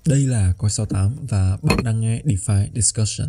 Đây là Coi 68 và bạn đang nghe DeFi Discussion.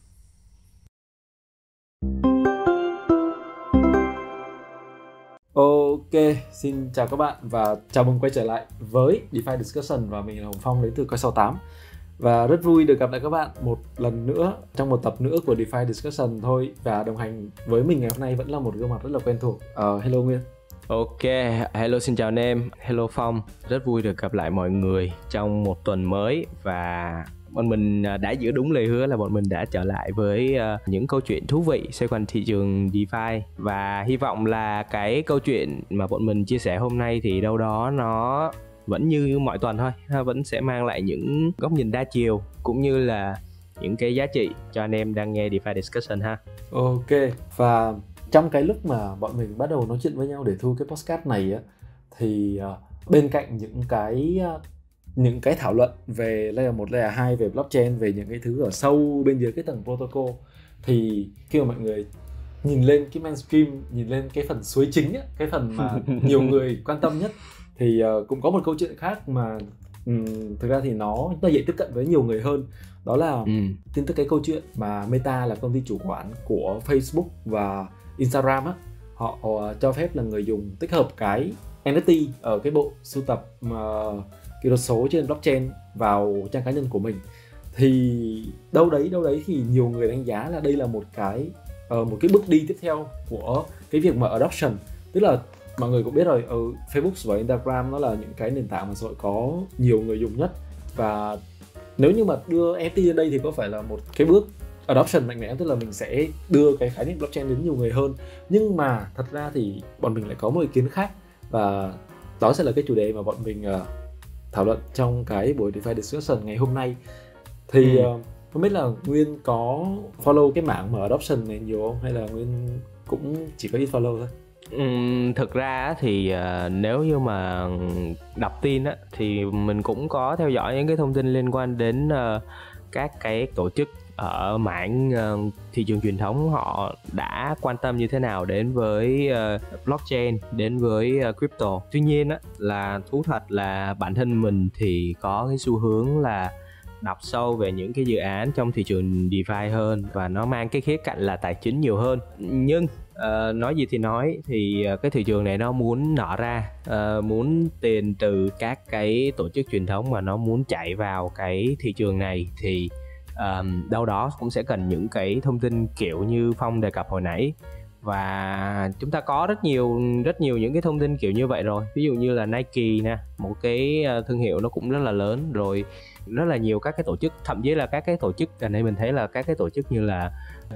Ok, xin chào các bạn và chào mừng quay trở lại với DeFi Discussion và mình là Hồng Phong đến từ Coi 68. Và rất vui được gặp lại các bạn một lần nữa trong một tập nữa của DeFi Discussion thôi. Và đồng hành với mình ngày hôm nay vẫn là một gương mặt rất là quen thuộc. Hello Nguyên. Ok, hello xin chào anh em, hello Phong. Rất vui được gặp lại mọi người trong một tuần mới. Và bọn mình đã giữ đúng lời hứa là bọn mình đã trở lại với những câu chuyện thú vị xoay quanh thị trường DeFi. Và hy vọng là cái câu chuyện mà bọn mình chia sẻ hôm nay thì đâu đó nó vẫn như mọi tuần thôi, vẫn sẽ mang lại những góc nhìn đa chiều cũng như là những cái giá trị cho anh em đang nghe DeFi Discussion ha. Ok, và trong cái lúc mà bọn mình bắt đầu nói chuyện với nhau để thu cái podcast này á, thì bên cạnh những cái thảo luận về layer 1, layer 2, về blockchain, về những cái thứ ở sâu bên dưới cái tầng protocol, thì khi mà mọi người nhìn lên cái mainstream, nhìn lên cái phần suối chính á, cái phần mà nhiều người quan tâm nhất, thì cũng có một câu chuyện khác mà thực ra thì nó dễ tiếp cận với nhiều người hơn. Đó là tin tức cái câu chuyện mà Meta là công ty chủ quản của Facebook và Instagram á, họ cho phép là người dùng tích hợp cái NFT ở cái bộ sưu tập kỹ thuật số trên blockchain vào trang cá nhân của mình. Thì đâu đấy thì nhiều người đánh giá là đây là một cái bước đi tiếp theo của cái việc mà adoption. Tức là mọi người cũng biết rồi, Facebook và Instagram nó là những cái nền tảng mà xã hội có nhiều người dùng nhất, và nếu như mà đưa NFT lên đây thì có phải là một cái bước adoption mạnh mẽ, tức là mình sẽ đưa cái khái niệm blockchain đến nhiều người hơn. Nhưng mà thật ra thì bọn mình lại có một ý kiến khác, và đó sẽ là cái chủ đề mà bọn mình thảo luận trong cái buổi DeFi Discussion ngày hôm nay. Thì không biết là Nguyên có follow cái mảng mà adoption này nhiều không, hay là Nguyên cũng chỉ có ít follow thôi? Thực ra thì nếu như mà đọc tin á, thì mình cũng có theo dõi những cái thông tin liên quan đến các cái tổ chức ở mảng thị trường truyền thống, họ đã quan tâm như thế nào đến với blockchain, đến với crypto. Tuy nhiên á, là thú thật là bản thân mình thì có cái xu hướng là đọc sâu về những cái dự án trong thị trường DeFi hơn, và nó mang cái khía cạnh là tài chính nhiều hơn. Nhưng nói gì thì nói, thì cái thị trường này nó muốn nở ra, muốn tiền từ các cái tổ chức truyền thống mà nó muốn chạy vào cái thị trường này, thì đâu đó cũng sẽ cần những cái thông tin kiểu như Phong đề cập hồi nãy. Và chúng ta có rất nhiều những cái thông tin kiểu như vậy rồi. Ví dụ như là Nike nè, một cái thương hiệu nó cũng rất là lớn rồi, rất là nhiều các cái tổ chức, thậm chí là các cái tổ chức gần đây mình thấy là các cái tổ chức như là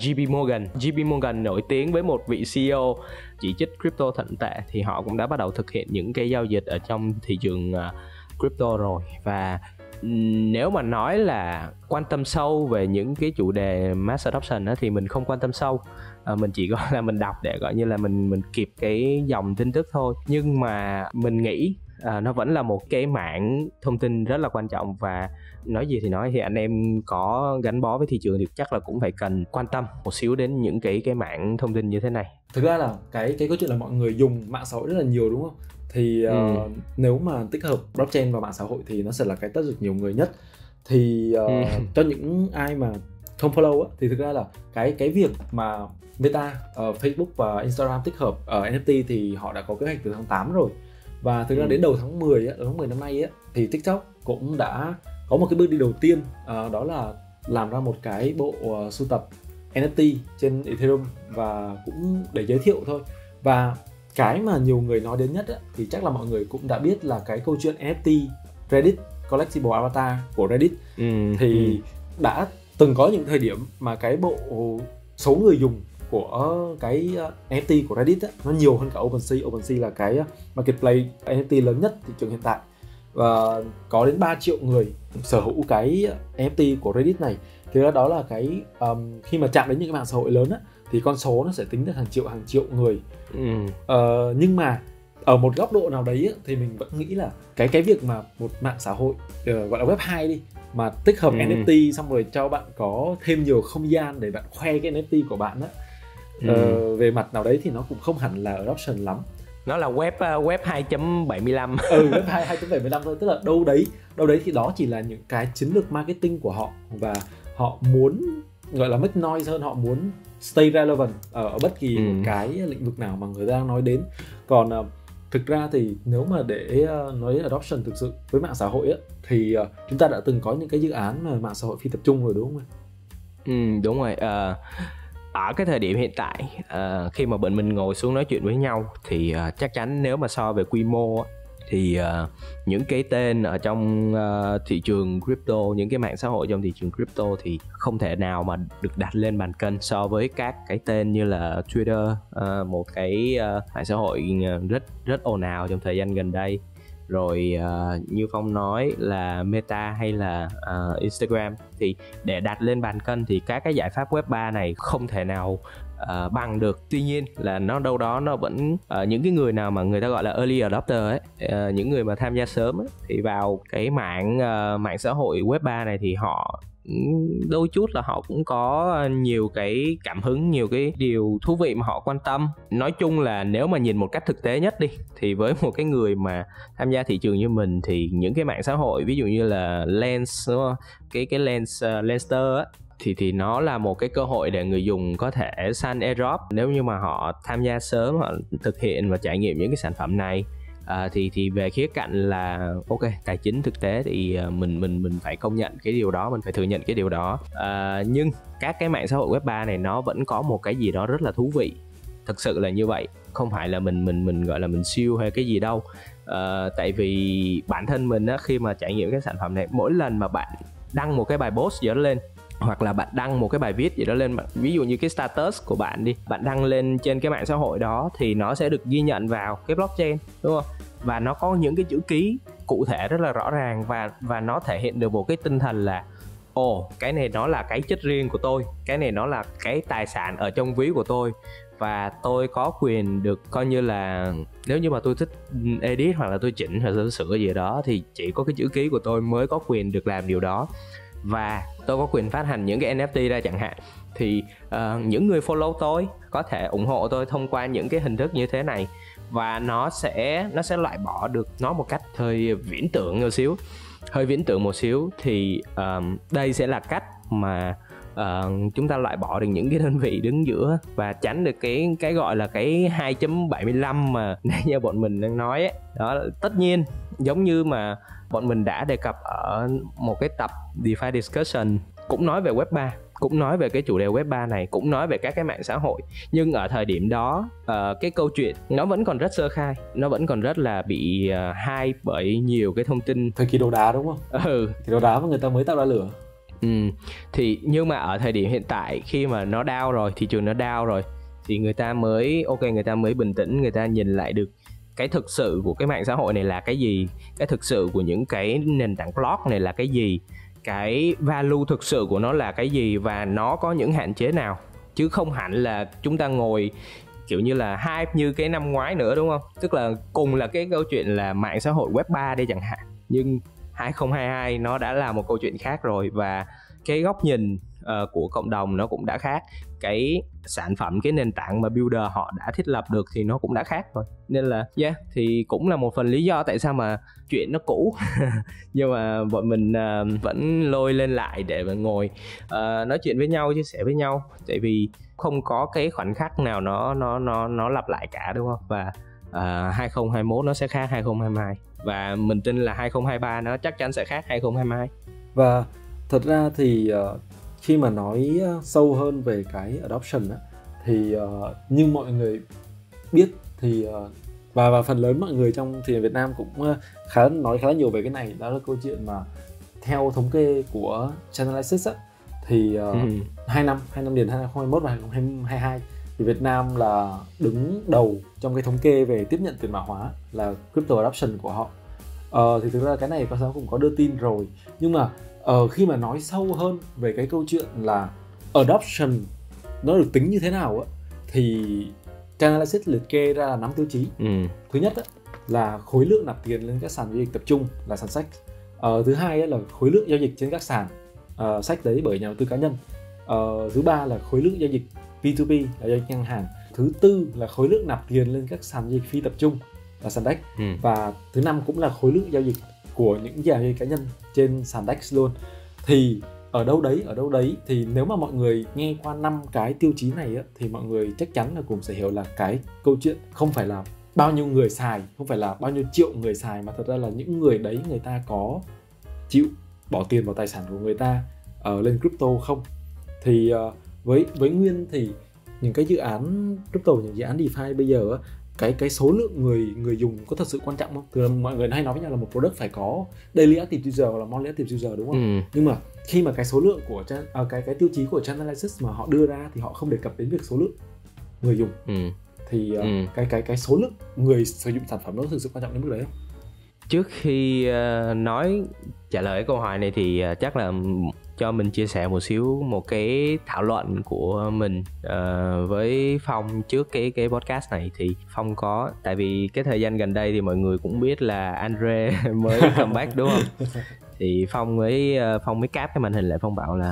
JP Morgan nổi tiếng với một vị CEO chỉ trích crypto thậm tệ, thì họ cũng đã bắt đầu thực hiện những cái giao dịch ở trong thị trường crypto rồi. Và nếu mà nói là quan tâm sâu về những cái chủ đề mass adoption á, thì mình không quan tâm sâu. Mình chỉ gọi là mình đọc để gọi như là mình kịp cái dòng tin tức thôi. Nhưng mà mình nghĩ nó vẫn là một cái mảng thông tin rất là quan trọng, và nói gì thì nói, thì anh em có gắn bó với thị trường thì chắc là cũng phải cần quan tâm một xíu đến những cái mảng thông tin như thế này. Thực ra là cái câu chuyện là mọi người dùng mạng xã hội rất là nhiều, đúng không? Thì nếu mà tích hợp blockchain vào mạng xã hội thì nó sẽ là cái tất được nhiều người nhất. Thì cho những ai mà không follow á, thì thực ra là cái việc mà Meta, Facebook và Instagram tích hợp NFT thì họ đã có kế hoạch từ tháng 8 rồi. Và thực ra đến đầu tháng 10 năm nay á, thì TikTok cũng đã có một cái bước đi đầu tiên, đó là làm ra một cái bộ sưu tập NFT trên Ethereum, và cũng để giới thiệu thôi. Và cái mà nhiều người nói đến nhất á, thì chắc là mọi người cũng đã biết là cái câu chuyện NFT Reddit Collectible Avatar của Reddit. Thì đã từng có những thời điểm mà cái bộ số người dùng của cái NFT của Reddit á, nó nhiều hơn cả OpenSea. OpenSea là cái marketplace NFT lớn nhất thị trường hiện tại, và có đến 3 triệu người sở hữu cái NFT của Reddit này. Thì đó là cái khi mà chạm đến những cái mạng xã hội lớn á, thì con số nó sẽ tính được hàng triệu người. Nhưng mà ở một góc độ nào đấy á, thì mình vẫn nghĩ là cái việc mà một mạng xã hội gọi là web 2 đi, mà tích hợp NFT xong rồi cho bạn có thêm nhiều không gian để bạn khoe cái NFT của bạn á, về mặt nào đấy thì nó cũng không hẳn là adoption lắm. Nó là web 2.75. Web 2.75 thôi, tức là đâu đấy thì đó chỉ là những cái chiến lược marketing của họ, và họ muốn gọi là make noise hơn, họ muốn stay relevant ở bất kỳ một cái lĩnh vực nào mà người ta đang nói đến. Còn thực ra thì nếu mà để nói đến adoption thực sự với mạng xã hội ấy, thì chúng ta đã từng có những cái dự án mà mạng xã hội phi tập trung rồi, đúng không em? Đúng rồi. Ở cái thời điểm hiện tại, khi mà bọn mình ngồi xuống nói chuyện với nhau thì chắc chắn nếu mà so về quy mô thì những cái tên ở trong thị trường crypto, những cái mạng xã hội trong thị trường crypto thì không thể nào mà được đặt lên bàn cân so với các cái tên như là Twitter, một cái mạng xã hội rất ồn ào trong thời gian gần đây, rồi như Phong nói là Meta hay là Instagram. Thì để đặt lên bàn cân thì các cái giải pháp web 3 này không thể nào bằng được. Tuy nhiên là nó đâu đó nó vẫn những cái người nào mà người ta gọi là early adopter ấy, những người mà tham gia sớm ấy, thì vào cái mạng xã hội web 3 này thì họ đôi chút là họ cũng có nhiều cái cảm hứng, nhiều cái điều thú vị mà họ quan tâm. Nói chung là nếu mà nhìn một cách thực tế nhất đi, thì với một cái người mà tham gia thị trường như mình thì những cái mạng xã hội ví dụ như là Lens, đúng không? Cái Lens Lenster á, thì nó là một cái cơ hội để người dùng có thể săn airdrop nếu như mà họ tham gia sớm, họ thực hiện và trải nghiệm những cái sản phẩm này. Thì về khía cạnh là ok, tài chính thực tế thì mình phải công nhận cái điều đó, mình phải thừa nhận cái điều đó. Nhưng các cái mạng xã hội web 3 này nó vẫn có một cái gì đó rất là thú vị, thực sự là như vậy, không phải là mình gọi là mình siêu hay cái gì đâu. Tại vì bản thân mình á, khi mà trải nghiệm cái sản phẩm này, mỗi lần mà bạn đăng một cái bài post gì đó lên, hoặc là bạn đăng một cái bài viết gì đó lên, ví dụ như cái status của bạn đi, bạn đăng lên trên cái mạng xã hội đó thì nó sẽ được ghi nhận vào cái blockchain, đúng không? Và nó có những cái chữ ký cụ thể rất là rõ ràng, và nó thể hiện được một cái tinh thần là cái này nó là cái chất riêng của tôi, cái này nó là cái tài sản ở trong ví của tôi, và tôi có quyền được coi như là nếu như mà tôi thích edit hoặc là tôi chỉnh hoặc là tôi sửa gì đó thì chỉ có cái chữ ký của tôi mới có quyền được làm điều đó, và tôi có quyền phát hành những cái NFT ra chẳng hạn. Thì những người follow tôi có thể ủng hộ tôi thông qua những cái hình thức như thế này, và nó sẽ loại bỏ được nó một cách hơi viễn tưởng một xíu. Thì đây sẽ là cách mà chúng ta loại bỏ được những cái đơn vị đứng giữa và tránh được cái gọi là cái 2.75 mà nãy giờ bọn mình đang nói ấy. Đó, tất nhiên giống như mà bọn mình đã đề cập ở một cái tập DeFi Discussion cũng nói về web 3, cũng nói về cái chủ đề web 3 này, cũng nói về các cái mạng xã hội. Nhưng ở thời điểm đó cái câu chuyện nó vẫn còn rất sơ khai, nó vẫn còn rất là bị hype bởi nhiều cái thông tin. Thời kỳ đồ đá đúng không? Thời kỳ đồ đá mà người ta mới tạo ra lửa. Thì nhưng mà ở thời điểm hiện tại khi mà nó down rồi, thị trường nó down rồi, thì người ta mới bình tĩnh, người ta nhìn lại được cái thực sự của cái mạng xã hội này là cái gì, cái thực sự của những cái nền tảng block này là cái gì, cái value thực sự của nó là cái gì, và nó có những hạn chế nào. Chứ không hẳn là chúng ta ngồi kiểu như là hype như cái năm ngoái nữa, đúng không? Tức là cùng là cái câu chuyện là mạng xã hội web 3 đây chẳng hạn, nhưng 2022 nó đã là một câu chuyện khác rồi, và cái góc nhìn của cộng đồng nó cũng đã khác, cái sản phẩm, cái nền tảng mà builder họ đã thiết lập được thì nó cũng đã khác rồi. Nên là thì cũng là một phần lý do tại sao mà chuyện nó cũ nhưng mà bọn mình vẫn lôi lên lại để mà ngồi nói chuyện với nhau, chia sẻ với nhau, tại vì không có cái khoảnh khắc nào nó lặp lại cả, đúng không? Và 2021 nó sẽ khác 2022, và mình tin là 2023 nó chắc chắn sẽ khác 2022. Và thật ra thì khi mà nói sâu hơn về cái adoption á, thì như mọi người biết thì và phần lớn mọi người trong thị trường Việt Nam cũng nói khá là nhiều về cái này. Đó là câu chuyện mà theo thống kê của Chainalysis á, thì 2 năm liền 2021 và 2022 thì Việt Nam là đứng đầu trong cái thống kê về tiếp nhận tiền mã hóa là crypto adoption của họ. Thì thực ra cái này có cũng có đưa tin rồi, nhưng mà khi mà nói sâu hơn về cái câu chuyện là adoption nó được tính như thế nào á, thì Chainalysis liệt kê ra là 5 tiêu chí. Thứ nhất á, là khối lượng nạp tiền lên các sàn giao dịch tập trung là sàn SEC. Thứ hai á, là khối lượng giao dịch trên các sàn SEC đấy bởi nhà đầu tư cá nhân. Thứ ba là khối lượng giao dịch P2P là giao dịch ngân hàng. thứ tư là khối lượng nạp tiền lên các sàn giao dịch phi tập trung là sàn DEX. Và thứ năm cũng là khối lượng giao dịch của những nhà giao dịch cá nhân trên sàn DEX luôn. Thì ở đâu đấy thì nếu mà mọi người nghe qua 5 cái tiêu chí này á, thì mọi người chắc chắn là cũng sẽ hiểu là cái câu chuyện không phải là bao nhiêu người xài, không phải là bao nhiêu triệu người xài, mà thật ra là những người đấy người ta có chịu bỏ tiền vào tài sản của người ta lên crypto không. Thì với Nguyên thì những cái dự án crypto, những dự án DeFi bây giờ á, cái số lượng người dùng có thật sự quan trọng không? Từ mọi người hay nói với nhau là một product phải có daily active user hoặc là monthly active user, đúng không? Nhưng mà khi mà cái số lượng của cái tiêu chí của Chainalysis mà họ đưa ra thì họ không đề cập đến việc số lượng người dùng. Thì cái số lượng người sử dụng sản phẩm nó thực sự quan trọng đến mức đấy không? Trước khi trả lời câu hỏi này thì chắc là cho mình chia sẻ một cái thảo luận của mình với Phong trước cái podcast này. Thì Phong có, tại vì cái thời gian gần đây thì mọi người cũng biết là Andre mới comeback đúng không? Thì Phong mới cáp cái màn hình lại, Phong bảo là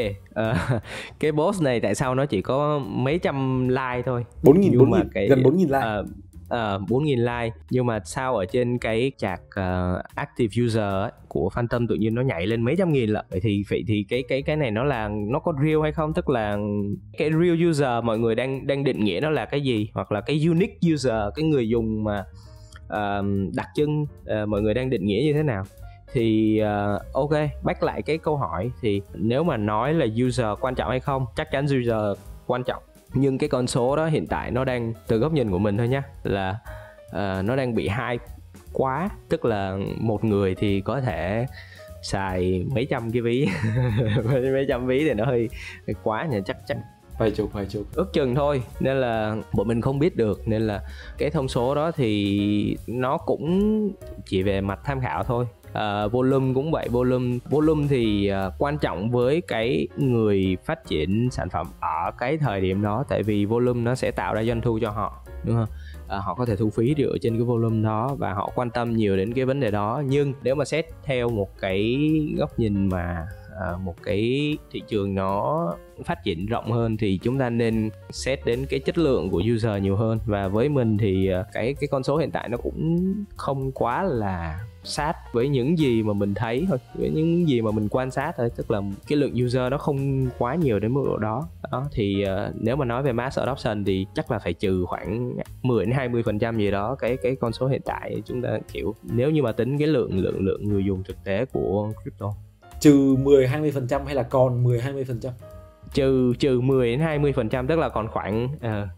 cái post này tại sao nó chỉ có mấy trăm like thôi, 4.000 gần 4.000 like. 4.000 like, nhưng mà sao ở trên cái chart active user ấy, của Phantom tự nhiên nó nhảy lên mấy trăm nghìn lận. Vậy thì cái này nó có real hay không? Tức là cái real user mọi người đang định nghĩa nó là cái gì, hoặc là cái unique user, cái người dùng mà đặc trưng, mọi người đang định nghĩa như thế nào? Thì ok, back lại cái câu hỏi, thì nếu mà nói là user quan trọng hay không, chắc chắn user quan trọng. Nhưng cái con số đó hiện tại nó đang, từ góc nhìn của mình thôi nhá, là nó đang bị hype quá. Tức là một người thì có thể xài mấy trăm cái ví mấy trăm ví thì nó hơi quá nhỉ, chắc vài chục ước chừng thôi, nên là bọn mình không biết được. Nên là cái thông số đó thì nó cũng chỉ về mặt tham khảo thôi. Volume cũng vậy, volume thì quan trọng với cái người phát triển sản phẩm ở cái thời điểm đó, tại vì volume nó sẽ tạo ra doanh thu cho họ, đúng không? Họ có thể thu phí dựa trên cái volume đó và họ quan tâm nhiều đến cái vấn đề đó. Nhưng nếu mà xét theo một cái góc nhìn mà một cái thị trường nó phát triển rộng hơn thì chúng ta nên xét đến cái chất lượng của user nhiều hơn. Và với mình thì cái con số hiện tại nó cũng không quá là sát với những gì mà mình thấy thôi, với những gì mà mình quan sát thôi. Tức là cái lượng user nó không quá nhiều đến mức độ đó. Thì nếu mà nói về mass adoption thì chắc là phải trừ khoảng 10-20% gì đó cái con số hiện tại. Chúng ta kiểu nếu như mà tính cái lượng người dùng thực tế của crypto, trừ 10-20% hay là còn 10-20%? Trừ 10-20%, tức là còn khoảng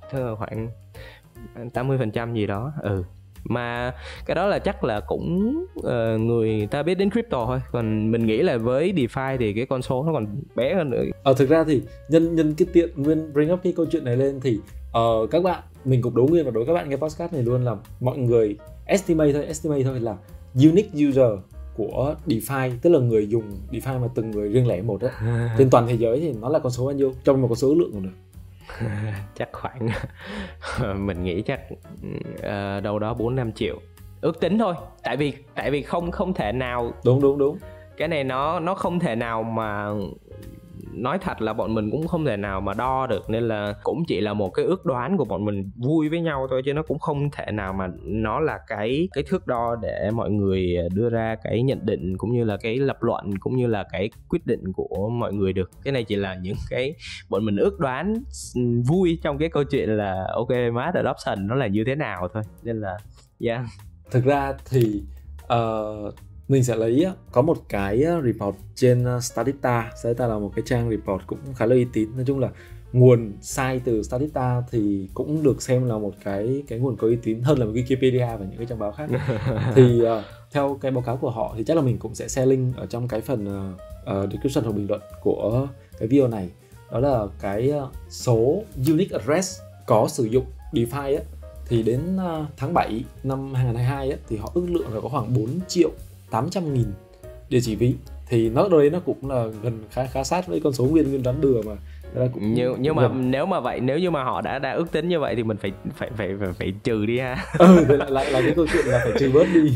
80% gì đó. Mà cái đó là chắc là cũng người ta biết đến crypto thôi. Còn mình nghĩ là với DeFi thì cái con số nó còn bé hơn nữa. Thực ra thì nhân cái tiện Nguyên bring up cái câu chuyện này lên thì các bạn, mình cũng đố Nguyên và đối các bạn nghe podcast này luôn là mọi người estimate thôi là unique user của DeFi, tức là người dùng DeFi mà từng người riêng lẻ một á, trên toàn thế giới thì nó là con số bao nhiêu trong một con số ước lượng cũng được? Chắc khoảng mình nghĩ chắc đâu đó 4-5 triệu ước tính thôi. Tại vì không thể nào, đúng cái này nó không thể nào mà, nói thật là bọn mình cũng không thể nào mà đo được, nên là cũng chỉ là một cái ước đoán của bọn mình vui với nhau thôi, chứ nó cũng không thể nào mà nó là cái thước đo để mọi người đưa ra cái nhận định cũng như là cái lập luận cũng như là cái quyết định của mọi người được. Cái này chỉ là những cái bọn mình ước đoán vui trong cái câu chuyện là ok, mass adoption nó là như thế nào thôi. Nên là thực ra thì mình sẽ lấy có một cái report trên Statista là một cái trang report cũng khá là uy tín. Nói chung là nguồn sai từ Statista thì cũng được xem là một cái nguồn có uy tín hơn là một Wikipedia và những cái trang báo khác. Thì theo cái báo cáo của họ thì chắc là mình cũng sẽ share link ở trong cái phần description hoặc bình luận của cái video này. Đó là cái số unique address có sử dụng DeFi á, thì đến tháng 7 năm 2022 á, thì họ ước lượng là có khoảng 4.800.000 địa chỉ ví. Thì nó đấy nó cũng là gần khá sát với con số nguyên đoán bừa mà. Cũng nhưng mà nếu như mà họ đã ước tính như vậy thì mình phải trừ đi ha. Lại là cái câu chuyện là phải trừ bớt đi.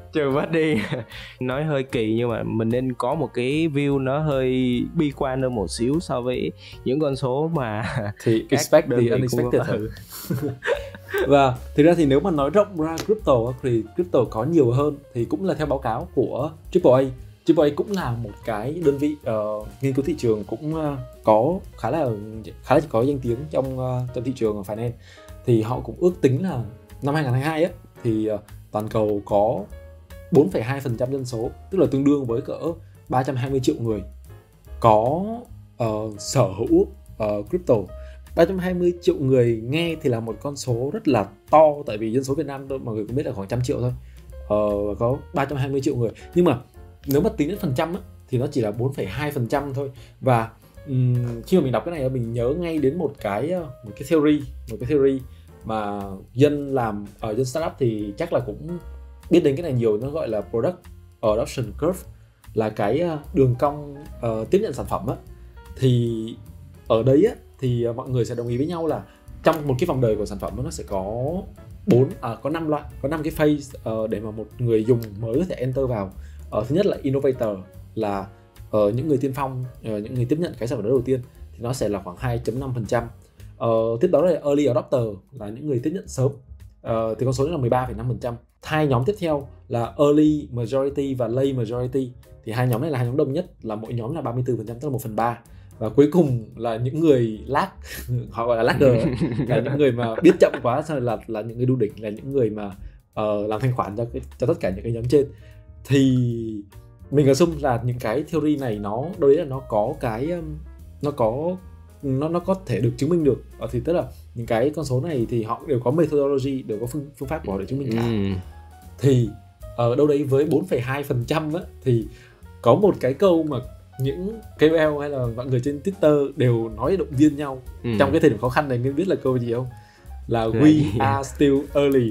trừ mất đi. Nói hơi kỳ nhưng mà mình nên có một cái view nó hơi bi quan hơn một xíu so với những con số mà thì expect the unexpected thôi. Và thực ra thì nếu mà nói rộng ra crypto thì crypto có nhiều hơn, thì cũng là theo báo cáo của AAA. AAA cũng là một cái đơn vị nghiên cứu thị trường cũng có khá là có danh tiếng trong thị trường finance. Thì họ cũng ước tính là năm 2022 á, thì toàn cầu có 4,2% dân số, tức là tương đương với cỡ 320 triệu người có sở hữu crypto. 320 triệu người nghe thì là một con số rất là to, tại vì dân số Việt Nam mọi người cũng biết là khoảng 100 triệu thôi. Có 320 triệu người. Nhưng mà nếu mà tính đến phần trăm á, thì nó chỉ là 4,2% thôi. Và khi mà mình đọc cái này mình nhớ ngay đến một cái theory mà dân startup thì chắc là cũng biết đến cái này nhiều, nó gọi là product adoption curve, là cái đường cong tiếp nhận sản phẩm á. Thì ở đấy á, thì mọi người sẽ đồng ý với nhau là trong một cái vòng đời của sản phẩm nó sẽ có 5 loại, có 5 cái phase để mà một người dùng mới có thể enter vào. Thứ nhất là innovator, là những người tiên phong, những người tiếp nhận cái sản phẩm đó đầu tiên, thì nó sẽ là khoảng 2.5%. Tiếp đó là early adopter, là những người tiếp nhận sớm, thì con số đó là 13,5%. Hai nhóm tiếp theo là early majority và late majority, thì hai nhóm này là hai nhóm đông nhất, là mỗi nhóm là 34%, tức là 1/3. Và cuối cùng là những người lag, họ gọi là lagger, là những người mà biết chậm quá, sau là những người đu đỉnh, là những người mà làm thanh khoản cho tất cả những cái nhóm trên. Thì mình assume là những cái theory này nó đâu đấy là nó có cái nó có thể được chứng minh được. Thì tức là những cái con số này thì họ đều có methodology, đều có phương pháp của họ để chứng minh cả. Thì ở đâu đấy với 4,2% á, thì có một cái câu mà những KOL hay là mọi người trên Twitter đều nói động viên nhau trong cái thời điểm khó khăn này. Ngươi biết là câu gì không? Là we are still early.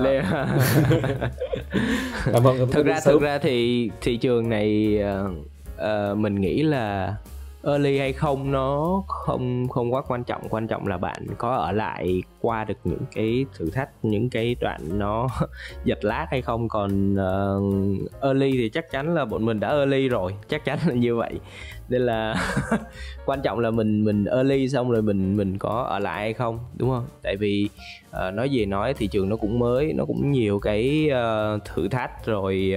Thực ra thì thị trường này mình nghĩ là early hay không nó không quá quan trọng là bạn có ở lại qua được những cái thử thách, những cái đoạn nó giật lag hay không. Còn early thì chắc chắn là bọn mình đã early rồi, chắc chắn là như vậy. Nên là quan trọng là mình early xong rồi mình có ở lại hay không, đúng không? Tại vì nói gì nói, thị trường nó cũng mới, nó cũng nhiều cái thử thách rồi.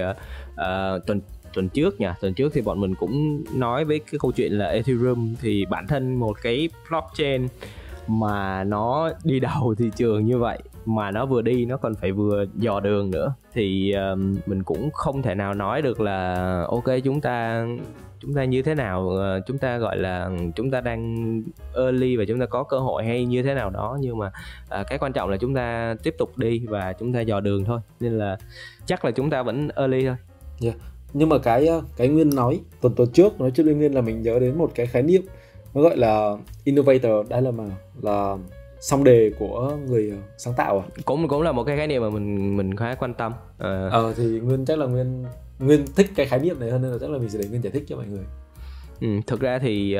Tuần trước thì bọn mình cũng nói với cái câu chuyện là Ethereum, thì bản thân một cái blockchain mà nó đi đầu thị trường như vậy, mà nó vừa đi nó còn phải vừa dò đường nữa, thì mình cũng không thể nào nói được là ok chúng ta như thế nào, chúng ta gọi là chúng ta đang early và chúng ta có cơ hội hay như thế nào đó. Nhưng mà cái quan trọng là chúng ta tiếp tục đi và chúng ta dò đường thôi, nên là chắc là chúng ta vẫn early thôi. Yeah. Nhưng mà cái Nguyên nói tuần trước Nguyên là mình nhớ đến một cái khái niệm nó gọi là innovator. Đây là song đề của người sáng tạo à? Cũng là một cái khái niệm mà mình khá quan tâm. Thì Nguyên chắc là Nguyên thích cái khái niệm này hơn, nên là chắc là mình sẽ để Nguyên giải thích cho mọi người. Thực ra thì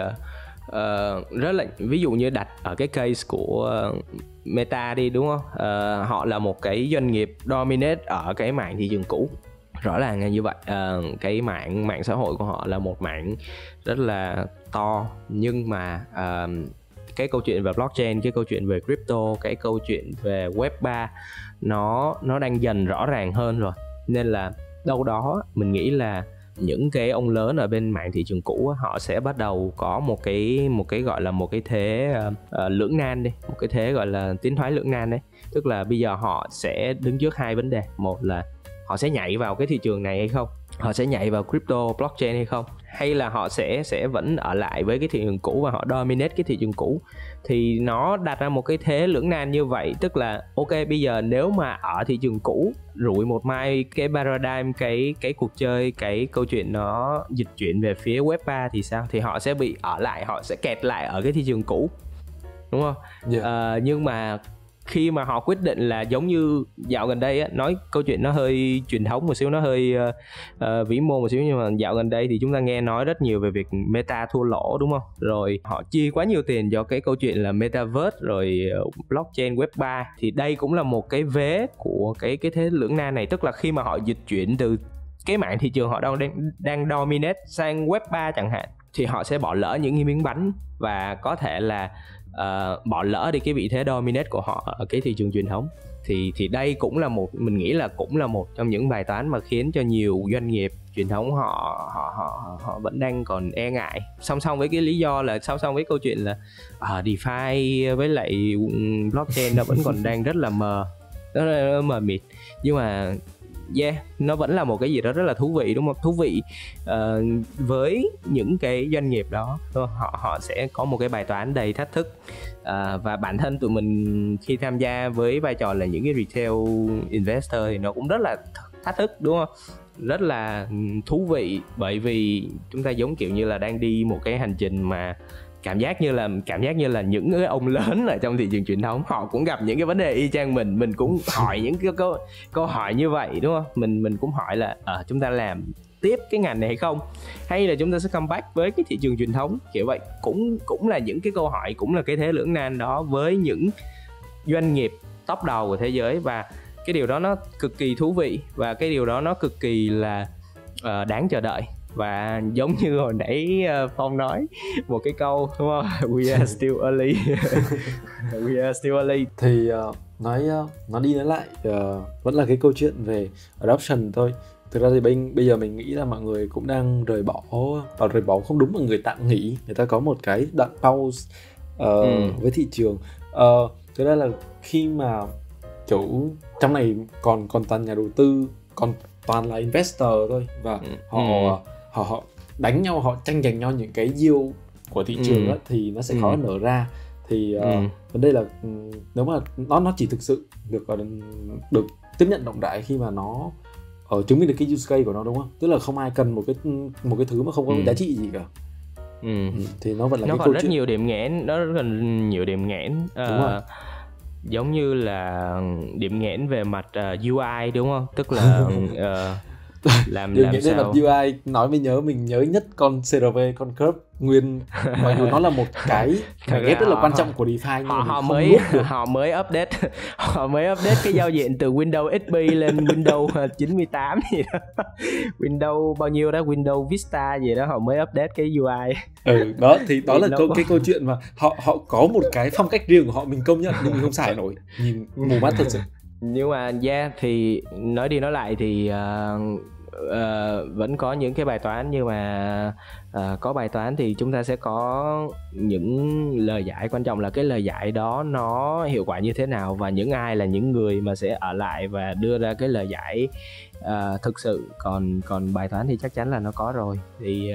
rất là, ví dụ như đặt ở cái case của Meta đi, đúng không? Họ là một cái doanh nghiệp dominate ở cái mảng thị trường cũ, rõ ràng là như vậy. Cái mạng xã hội của họ là một mảng rất là to, nhưng mà cái câu chuyện về blockchain, cái câu chuyện về crypto, cái câu chuyện về web 3 nó đang dần rõ ràng hơn rồi. Nên là đâu đó mình nghĩ là những cái ông lớn ở bên mảng thị trường cũ họ sẽ bắt đầu có một cái gọi là một cái thế lưỡng nan đi, một cái thế gọi là tiến thoái lưỡng nan đấy. Tức là bây giờ họ sẽ đứng trước hai vấn đề. Một là họ sẽ nhảy vào cái thị trường này hay không, họ sẽ nhảy vào crypto blockchain hay không, hay là họ sẽ vẫn ở lại với cái thị trường cũ và họ dominate cái thị trường cũ. Thì nó đặt ra một cái thế lưỡng nan như vậy. Tức là ok, bây giờ nếu mà ở thị trường cũ rủi một mai cái paradigm, cái cuộc chơi, cái câu chuyện nó dịch chuyển về phía web 3 thì sao? Thì họ sẽ bị ở lại, họ sẽ kẹt lại ở cái thị trường cũ, đúng không? Yeah. Nhưng mà khi mà họ quyết định là giống như dạo gần đây á, nói câu chuyện nó hơi truyền thống một xíu, nó hơi vĩ mô một xíu, nhưng mà dạo gần đây thì chúng ta nghe nói rất nhiều về việc Meta thua lỗ đúng không? Rồi họ chi quá nhiều tiền cho cái câu chuyện là Metaverse rồi blockchain web 3, thì đây cũng là một cái vế của cái thế lưỡng nan này, tức là khi mà họ dịch chuyển từ cái mảng thị trường họ đang dominate sang web 3 chẳng hạn, thì họ sẽ bỏ lỡ những cái miếng bánh và có thể là bỏ lỡ đi cái vị thế dominate của họ ở cái thị trường truyền thống. Thì đây cũng là mình nghĩ là cũng là một trong những bài toán mà khiến cho nhiều doanh nghiệp truyền thống họ vẫn đang còn e ngại, song song với cái lý do là song song với câu chuyện là DeFi với lại blockchain nó vẫn còn đang rất là mờ mịt, nhưng mà nó vẫn là một cái gì đó rất là thú vị, đúng không? Thú vị với những cái doanh nghiệp đó, họ sẽ có một cái bài toán đầy thách thức, và bản thân tụi mình khi tham gia với vai trò là những cái retail investor thì nó cũng rất là thách thức, đúng không? Rất là thú vị, bởi vì chúng ta giống kiểu như là đang đi một cái hành trình mà cảm giác như là những cái ông lớn ở trong thị trường truyền thống họ cũng gặp những cái vấn đề y chang mình cũng hỏi những cái câu hỏi như vậy, đúng không? Mình cũng hỏi là chúng ta làm tiếp cái ngành này hay không, hay là chúng ta sẽ comeback với cái thị trường truyền thống, kiểu vậy. Cũng là những cái câu hỏi, cũng là cái thế lưỡng nan đó với những doanh nghiệp top đầu của thế giới, và cái điều đó nó cực kỳ thú vị, và cái điều đó nó cực kỳ là đáng chờ đợi. Và giống như hồi nãy Phong nói một cái câu, đúng không? We are still early. We are still early. Thì nói đi nói lại vẫn là cái câu chuyện về adoption thôi. Thực ra thì bây giờ mình nghĩ là mọi người cũng đang rời bỏ không đúng, mà người tạm nghỉ, người ta có một cái đoạn pause với thị trường. Thực ra là khi mà kiểu trong này còn toàn nhà đầu tư, còn toàn là investor thôi, và họ đánh nhau, họ tranh giành nhau những cái yield của thị trường đó, thì nó sẽ khó nở ra. Thì vấn đề là nếu mà nó chỉ thực sự được tiếp nhận rộng rãi khi mà nó chứng minh được cái use case của nó, đúng không? Tức là không ai cần một cái thứ mà không có giá trị gì cả. Thì nó vẫn là nó cái còn câu rất chuyện. nhiều điểm nghẽn, nó rất cần nhiều điểm nghẽn. Đúng rồi. Giống như là điểm nghẽn về mặt UI, đúng không? Tức là làm sao UI nói mình nhớ nhất con CRV, con curve nguyên, mặc dù nó là một cái ghép rất là quan trọng của DeFi, nhưng họ mới update cái giao diện từ Windows XP lên Windows 98 gì đó. Windows bao nhiêu đó, Windows Vista gì đó, họ mới update cái UI. Đó thì đó là cái câu chuyện mà họ có một cái phong cách riêng của họ, mình công nhận, nhưng mình không xài nổi, nhìn mù mắt thật sự. Nhưng mà thì nói đi nói lại thì vẫn có những cái bài toán, nhưng mà có bài toán thì chúng ta sẽ có những lời giải, quan trọng là cái lời giải đó nó hiệu quả như thế nào, và những ai là những người mà sẽ ở lại và đưa ra cái lời giải thực sự. Còn bài toán thì chắc chắn là nó có rồi. Thì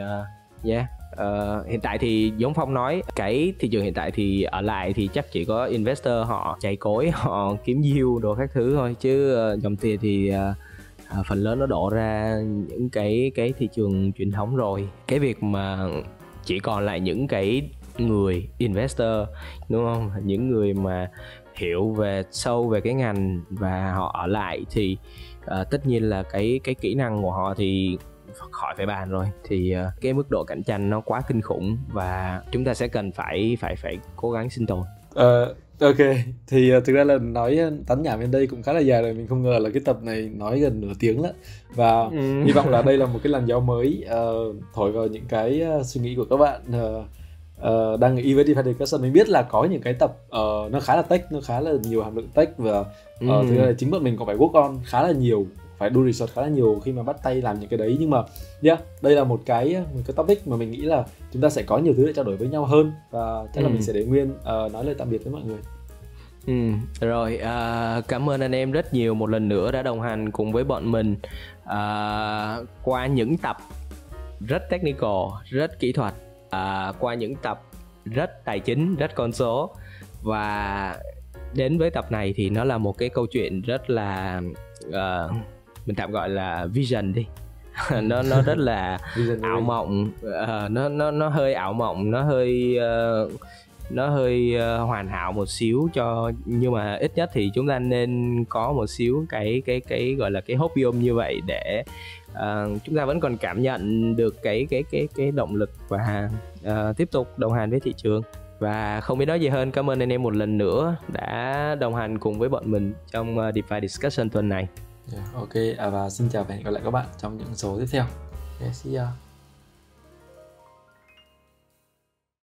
hiện tại thì giống Phong nói, cái thị trường hiện tại thì ở lại thì chắc chỉ có investor họ chày cối, họ kiếm yield đồ các thứ thôi, chứ dòng tiền thì phần lớn nó đổ ra những cái thị trường truyền thống rồi. Cái việc mà chỉ còn lại những cái người investor, đúng không, những người mà hiểu sâu về cái ngành và họ ở lại, thì tất nhiên là cái kỹ năng của họ thì khỏi phải bàn rồi. Thì cái mức độ cạnh tranh nó quá kinh khủng, và chúng ta sẽ cần phải cố gắng sinh tồn. Ok, thì thực ra là nói tán nhảm bên đây cũng khá là dài rồi. Mình không ngờ là cái tập này nói gần nửa tiếng đó. Và hy vọng là đây là một cái làn gió mới thổi vào những cái suy nghĩ của các bạn đang nghĩ với DeFi Discussion. Mình biết là có những cái tập nó khá là tech, nó khá là nhiều hàm lượng tech, và thực ra là chính bọn mình còn phải work on khá là nhiều, phải do research khá là nhiều khi mà bắt tay làm những cái đấy. Nhưng mà đây là một cái topic mà mình nghĩ là chúng ta sẽ có nhiều thứ để trao đổi với nhau hơn, và chắc là mình sẽ để Nguyên nói lời tạm biệt với mọi người. Rồi, cảm ơn anh em rất nhiều một lần nữa đã đồng hành cùng với bọn mình qua những tập rất technical, rất kỹ thuật, qua những tập rất tài chính, rất con số, và đến với tập này thì nó là một cái câu chuyện rất là mình tạm gọi là vision đi. nó rất là ảo mộng, nó hơi ảo mộng, nó hơi nó hơi hoàn hảo một xíu nhưng mà ít nhất thì chúng ta nên có một xíu cái gọi là cái hopium như vậy để chúng ta vẫn còn cảm nhận được cái động lực và tiếp tục đồng hành với thị trường. Và không biết nói gì hơn, cảm ơn anh em một lần nữa đã đồng hành cùng với bọn mình trong DeFi Discussion tuần này. Ok, và xin chào và hẹn gặp lại các bạn trong những số tiếp theo. See ya.